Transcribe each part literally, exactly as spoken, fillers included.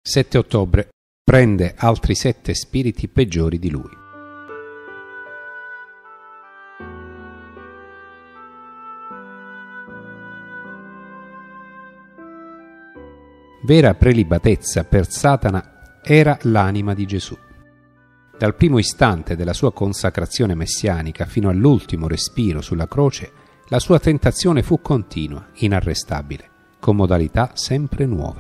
sette ottobre. Prende altri sette spiriti peggiori di lui. Vera prelibatezza per Satana era l'anima di Gesù. Dal primo istante della sua consacrazione messianica fino all'ultimo respiro sulla croce, la sua tentazione fu continua, inarrestabile, con modalità sempre nuove.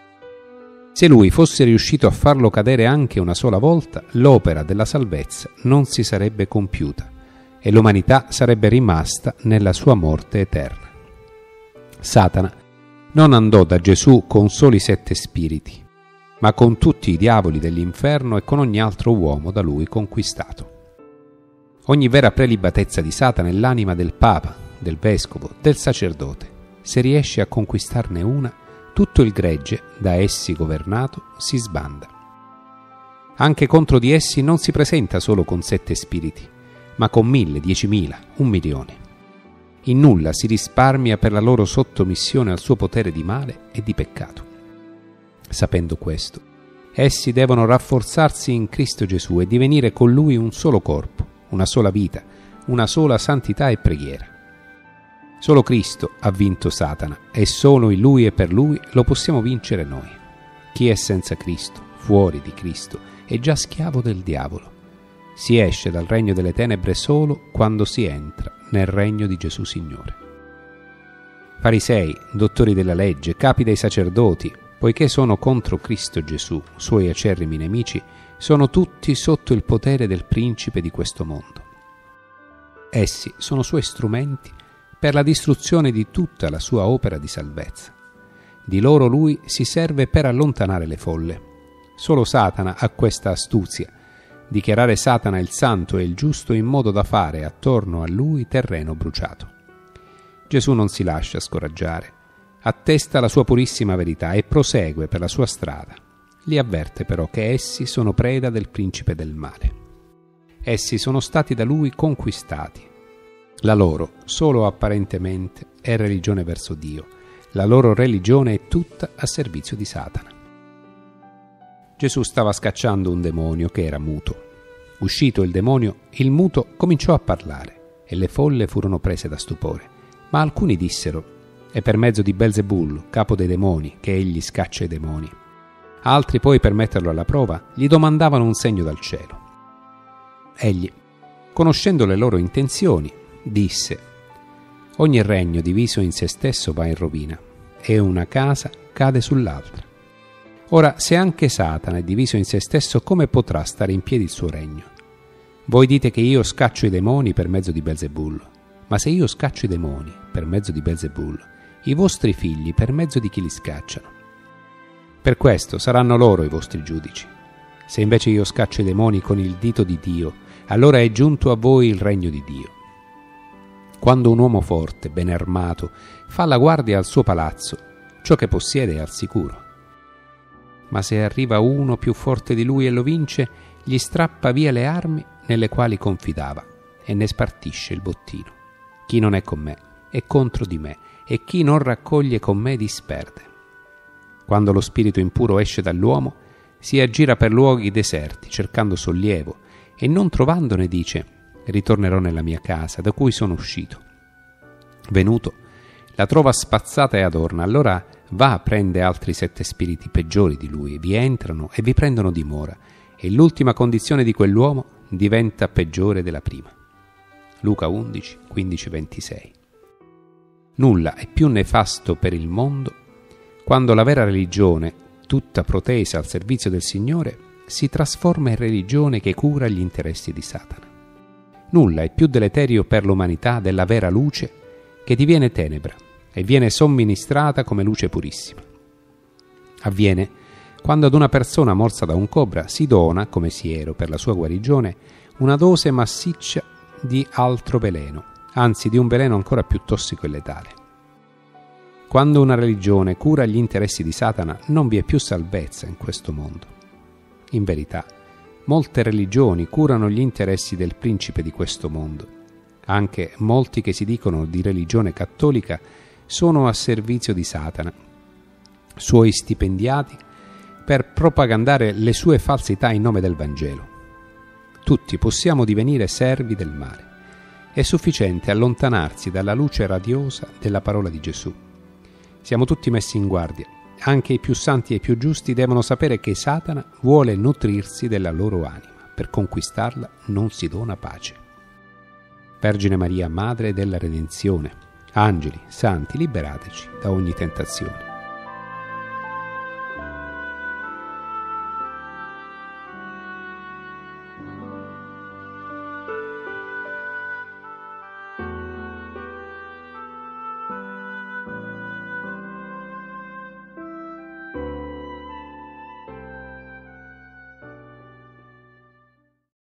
Se lui fosse riuscito a farlo cadere anche una sola volta, l'opera della salvezza non si sarebbe compiuta e l'umanità sarebbe rimasta nella sua morte eterna. Satana non andò da Gesù con soli sette spiriti, ma con tutti i diavoli dell'inferno e con ogni altro uomo da lui conquistato. Ogni vera prelibatezza di Satana è l'anima del Papa, del Vescovo, del sacerdote. Se riesce a conquistarne una, tutto il gregge, da essi governato, si sbanda. Anche contro di essi non si presenta solo con sette spiriti, ma con mille, diecimila, un milione. In nulla si risparmia per la loro sottomissione al suo potere di male e di peccato. Sapendo questo, essi devono rafforzarsi in Cristo Gesù e divenire con Lui un solo corpo, una sola vita, una sola santità e preghiera. Solo Cristo ha vinto Satana e solo in Lui e per Lui lo possiamo vincere noi. Chi è senza Cristo, fuori di Cristo, è già schiavo del diavolo. Si esce dal regno delle tenebre solo quando si entra nel regno di Gesù Signore. Farisei, dottori della legge, capi dei sacerdoti, poiché sono contro Cristo Gesù, suoi acerrimi nemici, sono tutti sotto il potere del principe di questo mondo. Essi sono suoi strumenti per la distruzione di tutta la sua opera di salvezza. Di loro lui si serve per allontanare le folle. Solo Satana ha questa astuzia, dichiarare Satana il santo e il giusto in modo da fare attorno a lui terreno bruciato. Gesù non si lascia scoraggiare, attesta la sua purissima verità e prosegue per la sua strada. Li avverte però che essi sono preda del principe del male. Essi sono stati da lui conquistati. La loro, solo apparentemente, è religione verso Dio. La loro religione è tutta a servizio di Satana. Gesù stava scacciando un demonio che era muto. Uscito il demonio, il muto cominciò a parlare e le folle furono prese da stupore. Ma alcuni dissero: è per mezzo di Belzebul, capo dei demoni, che egli scaccia i demoni. Altri poi, per metterlo alla prova, gli domandavano un segno dal cielo. Egli, conoscendo le loro intenzioni, disse: ogni regno diviso in se stesso va in rovina e una casa cade sull'altra. Ora, se anche Satana è diviso in se stesso, come potrà stare in piedi il suo regno? Voi dite che io scaccio i demoni per mezzo di Belzebul, ma se io scaccio i demoni per mezzo di Belzebul, i vostri figli per mezzo di chi li scacciano? Per questo saranno loro i vostri giudici. Se invece io scaccio i demoni con il dito di Dio, allora è giunto a voi il regno di Dio. Quando un uomo forte, ben armato, fa la guardia al suo palazzo, ciò che possiede è al sicuro. Ma se arriva uno più forte di lui e lo vince, gli strappa via le armi nelle quali confidava e ne spartisce il bottino. Chi non è con me è contro di me, e chi non raccoglie con me disperde. Quando lo spirito impuro esce dall'uomo, si aggira per luoghi deserti, cercando sollievo, e non trovandone dice: ritornerò nella mia casa, da cui sono uscito. Venuto, la trova spazzata e adorna, allora va, prende altri sette spiriti peggiori di lui, vi entrano e vi prendono dimora, e l'ultima condizione di quell'uomo diventa peggiore della prima. Luca undici, quindici ventisei. Nulla è più nefasto per il mondo quando la vera religione, tutta protesa al servizio del Signore, si trasforma in religione che cura gli interessi di Satana. Nulla è più deleterio per l'umanità della vera luce che diviene tenebra e viene somministrata come luce purissima. Avviene quando ad una persona morsa da un cobra si dona, come siero per la sua guarigione, una dose massiccia di altro veleno, anzi di un veleno ancora più tossico e letale. Quando una religione cura gli interessi di Satana, non vi è più salvezza in questo mondo. In verità, molte religioni curano gli interessi del principe di questo mondo. Anche molti che si dicono di religione cattolica sono a servizio di Satana. Suoi stipendiati per propagandare le sue falsità in nome del Vangelo. Tutti possiamo divenire servi del male. È sufficiente allontanarsi dalla luce radiosa della parola di Gesù. Siamo tutti messi in guardia. Anche i più santi e i più giusti devono sapere che Satana vuole nutrirsi della loro anima. Per conquistarla non si dona pace. Vergine Maria, Madre della Redenzione, angeli, santi, liberateci da ogni tentazione.